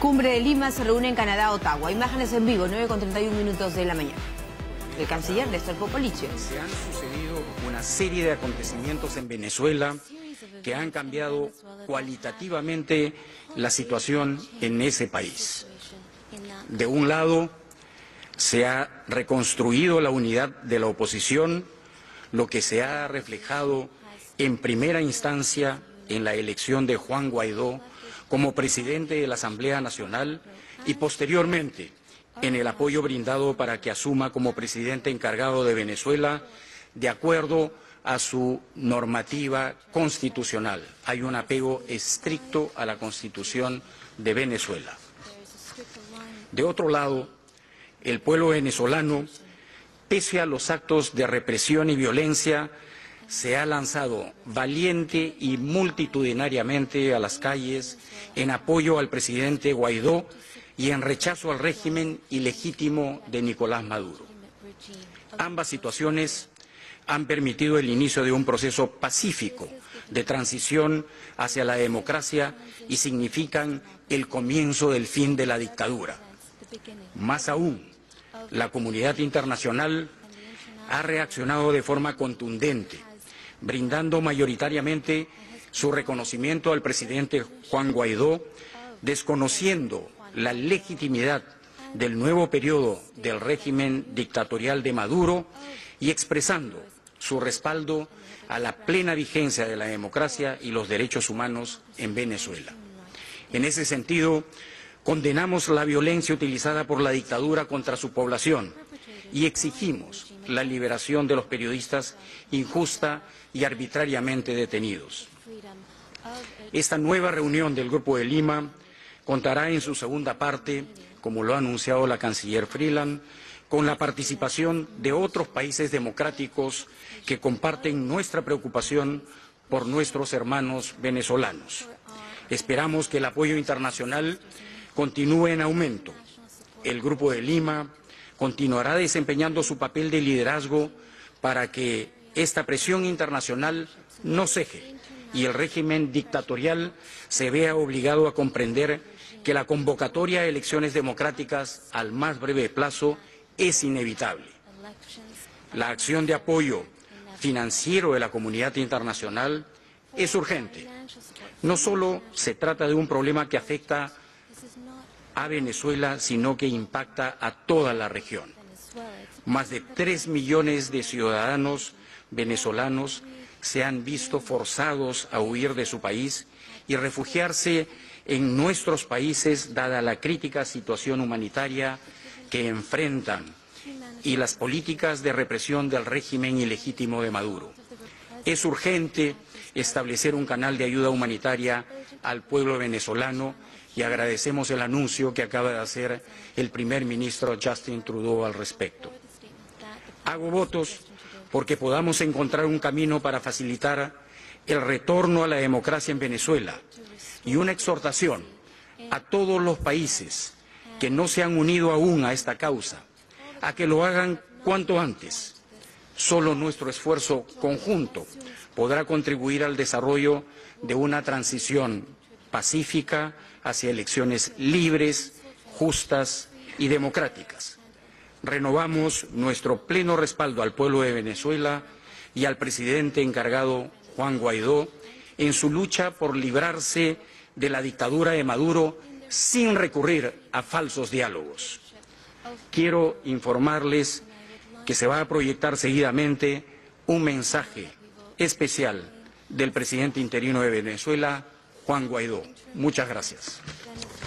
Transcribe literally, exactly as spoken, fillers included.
Cumbre de Lima se reúne en Canadá, Ottawa. Imágenes en vivo, nueve con treinta y un minutos de la mañana. El canciller Néstor Popolizio. Se han sucedido una serie de acontecimientos en Venezuela que han cambiado cualitativamente la situación en ese país. De un lado, se ha reconstruido la unidad de la oposición, lo que se ha reflejado en primera instancia en la elección de Juan Guaidó como presidente de la Asamblea Nacional y posteriormente en el apoyo brindado para que asuma como presidente encargado de Venezuela de acuerdo a su normativa constitucional. Hay un apego estricto a la Constitución de Venezuela. De otro lado, el pueblo venezolano, pese a los actos de represión y violencia, se ha lanzado valiente y multitudinariamente a las calles en apoyo al presidente Guaidó y en rechazo al régimen ilegítimo de Nicolás Maduro. Ambas situaciones han permitido el inicio de un proceso pacífico de transición hacia la democracia y significan el comienzo del fin de la dictadura. Más aún, la comunidad internacional ha reaccionado de forma contundente, brindando mayoritariamente su reconocimiento al presidente Juan Guaidó, desconociendo la legitimidad del nuevo periodo del régimen dictatorial de Maduro y expresando su respaldo a la plena vigencia de la democracia y los derechos humanos en Venezuela. En ese sentido, condenamos la violencia utilizada por la dictadura contra su población y exigimos la liberación de los periodistas injusta y arbitrariamente detenidos. Esta nueva reunión del Grupo de Lima contará en su segunda parte, como lo ha anunciado la canciller Freeland, con la participación de otros países democráticos que comparten nuestra preocupación por nuestros hermanos venezolanos. Esperamos que el apoyo internacional continúe en aumento. El Grupo de Lima continuará desempeñando su papel de liderazgo para que esta presión internacional no ceje y el régimen dictatorial se vea obligado a comprender que la convocatoria a elecciones democráticas al más breve plazo es inevitable. La acción de apoyo financiero de la comunidad internacional es urgente. No solo se trata de un problema que afecta a Venezuela, sino que impacta a toda la región. Más de tres millones de ciudadanos venezolanos se han visto forzados a huir de su país y refugiarse en nuestros países dada la crítica situación humanitaria que enfrentan y las políticas de represión del régimen ilegítimo de Maduro. Es urgente establecer un canal de ayuda humanitaria al pueblo venezolano y agradecemos el anuncio que acaba de hacer el primer ministro Justin Trudeau al respecto. Hago votos porque podamos encontrar un camino para facilitar el retorno a la democracia en Venezuela y una exhortación a todos los países que no se han unido aún a esta causa, a que lo hagan cuanto antes. Solo nuestro esfuerzo conjunto podrá contribuir al desarrollo de una transición pacífica hacia elecciones libres, justas y democráticas. Renovamos nuestro pleno respaldo al pueblo de Venezuela y al presidente encargado Juan Guaidó en su lucha por librarse de la dictadura de Maduro sin recurrir a falsos diálogos. Quiero informarles que se va a proyectar seguidamente un mensaje especial del presidente interino de Venezuela, Juan Guaidó. Muchas gracias.